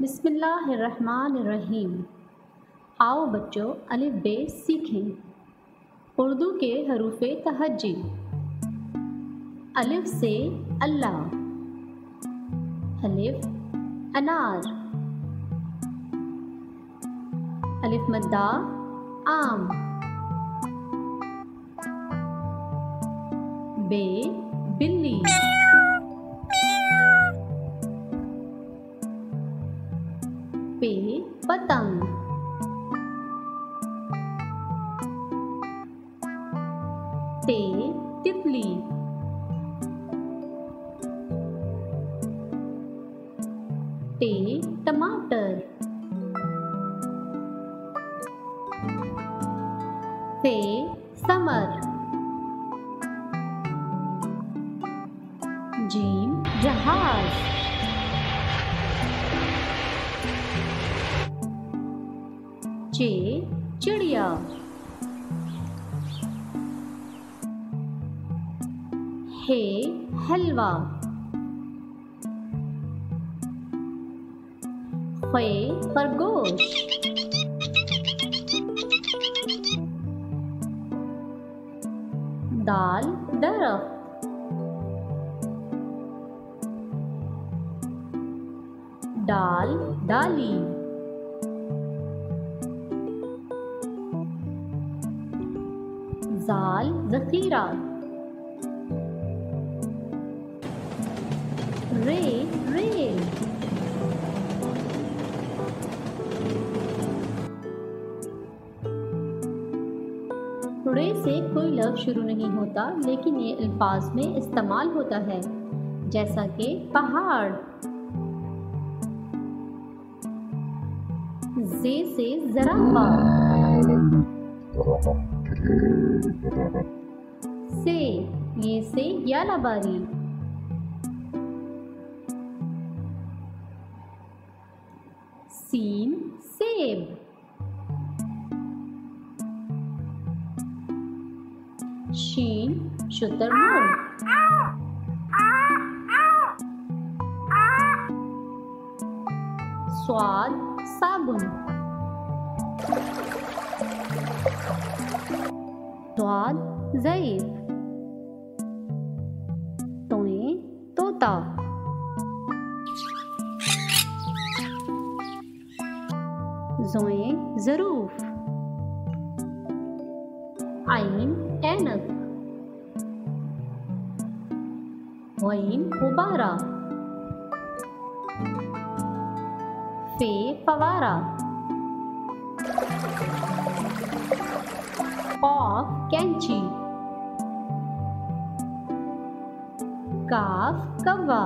बिस्मिल्लाहिर्रहमानिर्रहीम। आओ बच्चों अलिफ बे सीखें। उर्दू के हरूफे तहज्जी। अलिफ से अल्लाह, अलिफ अनार, अलिफ मद्दा आम, बे बिल्ली, पे पतंग, ते तितली, टे टमाटर, थे समर, जीम जहाज, चे चिड़िया, हे हलवा, खे खरगोश, दाल दरख्त, डाल डाली, जाल ज़ख़ीरा, रे रेल, रे से कोई लफ्ज़ शुरू नहीं होता लेकिन ये अल्फाज में इस्तेमाल होता है, जैसा कि पहाड़। जे से ज़राफ़ा, से ये से यालाबारी, सीन सेब, शीन शुतुरमुर्ग, स्वाद साबुन, स्वाद ज़ईफ़, तोए तोता, ज़ोए ज़रूफ़, आइन ऐनक, गईन गुब्बारा, फे फवारा, कॉफ कैंची, काफ कव्वा,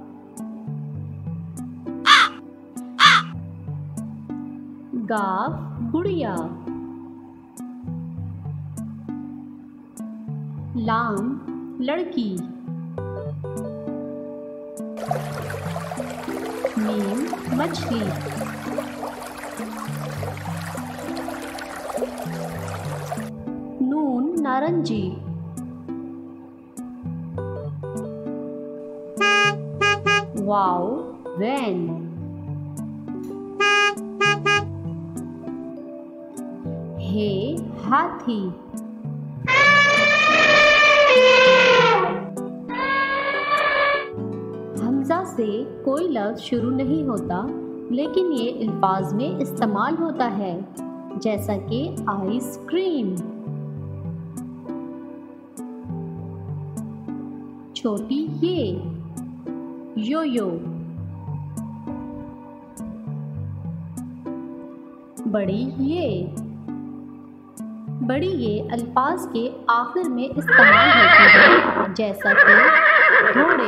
गाफ गुड़िया, लाम लड़की, मीम मछली, नून नारंगी, वाव वैन, हे हाथी, हमजा से कोई लफ्ज़ शुरू नहीं होता लेकिन ये अल्फाज में इस्तेमाल होता है, जैसा कि आइसक्रीम, छोटी ये यो-यो, बड़ी ये, बड़ी ये अल्फाज के आखिर में इस्तेमाल होती है, जैसा कि घोड़े।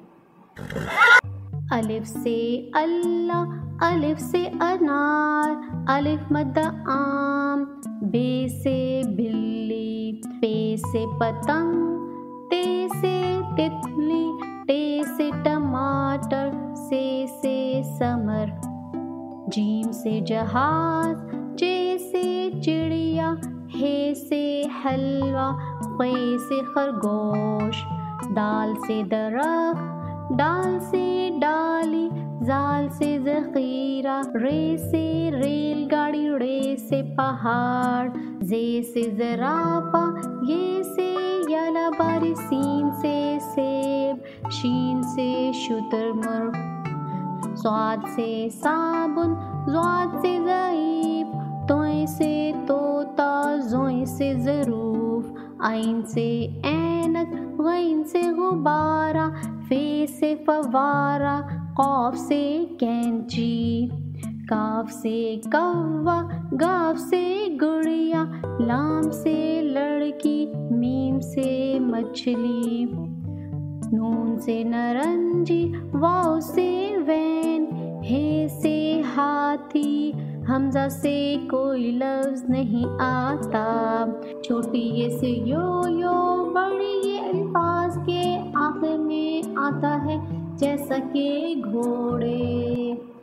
अलिफ से अल्लाह, अलिफ से अनार, अलिफ मद्दा आम, बे से बिल्ली, पे से पतंग, ते से तितली, टे से टमाटर, से समर, जीम से जहाज, चे से चिड़िया, हे से हलवा, खे से खरगोश, दाल से दरख्त, डाल से डाली, जाल से ज़ख़ीरा, रे से रेलगाड़ी, रे से पहाड़, जे से ज़राफ़ा, ये से यालाबारी, सीन से सेब, शीन से शुतुरमुर्ग, स्वाद से साबुन, ज़्वाद से ज़ईफ़, तोय से तोता, ज़ोय से ज़रूफ़, आइन से ऐनक, गैन से गुब्बारा, फे से फवारा, क़ाफ़ से कैंची, काफ से कौवा, गाफ से गुड़िया, लाम से लड़की, मीम से मछली, नून से नारंगी, वाव से वैन, हे से हाथी, हमजा से कोई लफ्ज़ नहीं आता। छोटी ये से यो, बड़ी ये अल्फाज के आखिर में आता है जैसा कि घोड़े।